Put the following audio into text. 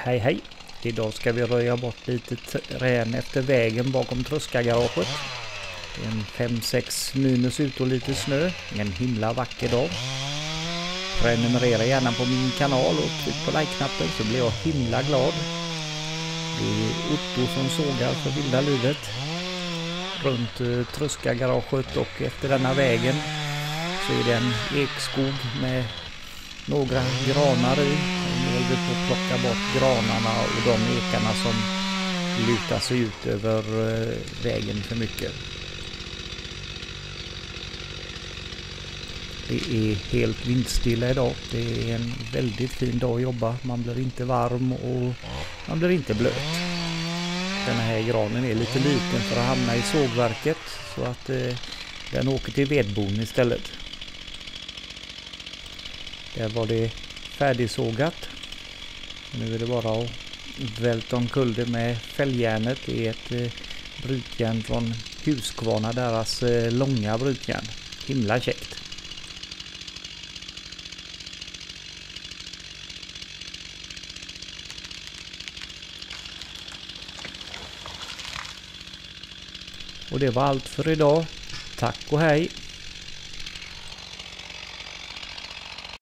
Hej hej! Idag ska vi röja bort lite trän efter vägen bakom tröskagaraget. Det är en 5-6 minus ut och lite snö. En himla vacker dag. Prenumerera gärna på min kanal och tryck på like-knappen så blir jag himla glad. Det är Otto som sågar för vilda livet. Runt tröskagaraget och efter denna vägen så är det en ekskog med några granar i. Nu håller vi på att plocka bort granarna och de ekarna som lutar sig ut över vägen för mycket. Det är helt vindstilla idag. Det är en väldigt fin dag att jobba. Man blir inte varm och man blir inte blöt. Den här granen är lite liten för att hamna i sågverket så att den åker till vedboden istället. Där var det färdigsågat. Nu är det bara att välta omkull det med fälljärnet. Det är ett brytjärn från Husqvarna, deras långa brytjärn. Himla käckt. Och det var allt för idag. Tack och hej!